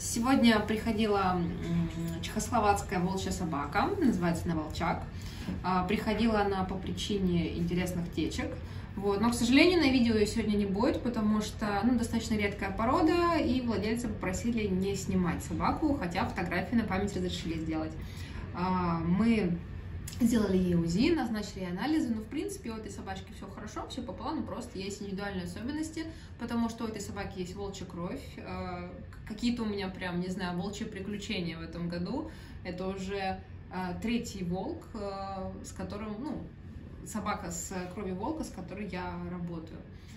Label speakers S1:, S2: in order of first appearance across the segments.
S1: Сегодня приходила чехословацкая волчья собака, называется она Волчак. Приходила она по причине интересных течек. Вот. Но, к сожалению, на видео ее сегодня не будет, потому что достаточно редкая порода, и владельцы попросили не снимать собаку, хотя фотографии на память разрешили сделать. Мы сделали ей УЗИ, назначили ей анализы, но в принципе у этой собачки все хорошо, все по плану, просто есть индивидуальные особенности, потому что у этой собаки есть волчья кровь, какие-то у меня прям, не знаю, волчьи приключения в этом году. Это уже третий волк, с которым, собака с кровью волка, с которой я работаю.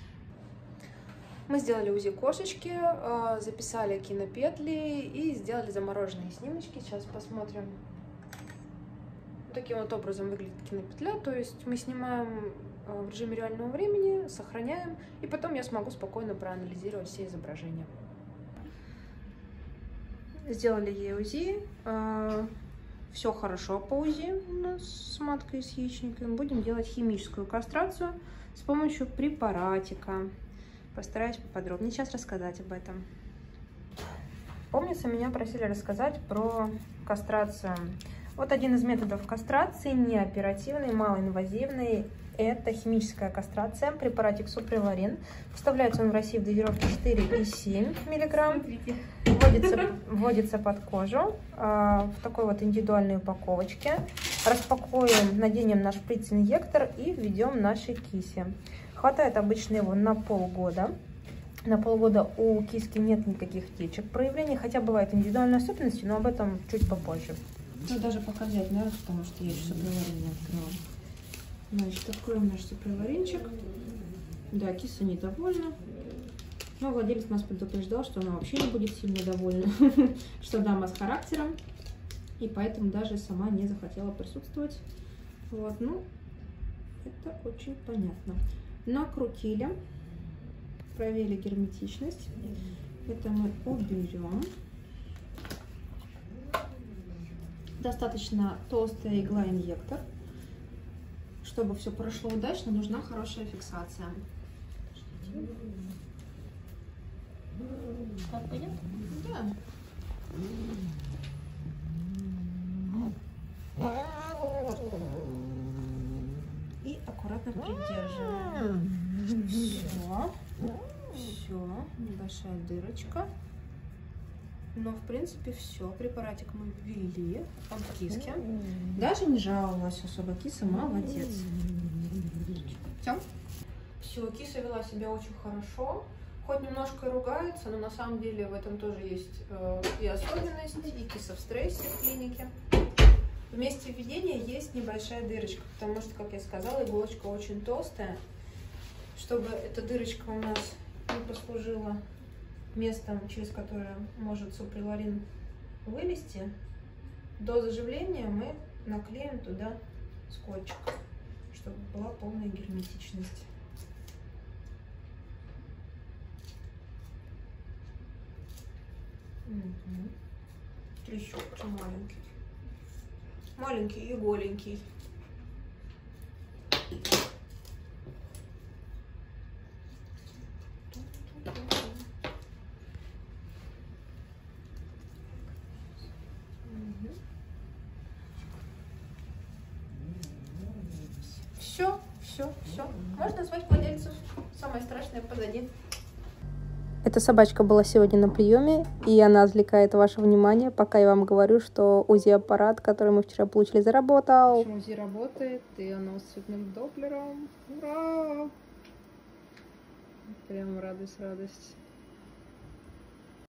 S2: Мы сделали УЗИ кошечки, записали кинопетли и сделали замороженные снимочки. Сейчас посмотрим. Таким вот образом выглядит кинопетля, то есть мы снимаем в режиме реального времени, сохраняем, и потом я смогу спокойно проанализировать все изображения. Сделали ей УЗИ, все хорошо по УЗИ у нас с маткой и с яичником. Будем делать химическую кастрацию с помощью препаратика. Постараюсь поподробнее сейчас рассказать об этом. Помнится, меня просили рассказать про кастрацию. Вот один из методов кастрации, неоперативный, малоинвазивный, это химическая кастрация, препаратик супреларин. Вставляется он в России в дозировке 4,7 мг. Вводится под кожу в такой вот индивидуальной упаковочке. Распакуем, наденем наш шприц-инъектор и введем нашей кисе. Хватает обычно его на полгода. На полгода у киски нет никаких течек проявлений, хотя бывают индивидуальные особенности, но об этом чуть попозже. Ну, даже пока взять надо, потому что я еще супреларин не открыла. Значит, откроем наш супреларинчик. Да, киса недовольна. Но владелец нас предупреждал, что она вообще не будет сильно довольна, что дама с характером, и поэтому даже сама не захотела присутствовать. Вот, это очень понятно. Накрутили, проверили герметичность. Это мы уберем. Достаточно толстая игла-инъектор. Чтобы все прошло удачно, нужна хорошая фиксация.
S1: Так пойдет?
S2: Да. И аккуратно придерживаем. Все, небольшая дырочка. Но, в принципе, все. Препаратик мы ввели. Он в киске. Даже не жаловалась особо. Киса молодец. Все, киса вела себя очень хорошо. Хоть немножко и ругается, но на самом деле в этом тоже есть и особенность, и киса в стрессе в клинике. В месте введения есть небольшая дырочка, потому что, как я сказала, иголочка очень толстая. Чтобы эта дырочка у нас не послужила местом, через которое может супреларин вылезти, до заживления мы наклеим туда скотчик, чтобы была полная герметичность. Трещотки маленький. Маленький и голенький. Все. Можно звать владельцев. Самое страшное позади.
S3: Эта собачка была сегодня на приеме, и она отвлекает ваше внимание, пока я вам говорю, что УЗИ-аппарат, который мы вчера получили, заработал.
S2: УЗИ работает, и оно с цветным доплером. Ура! Прям радость.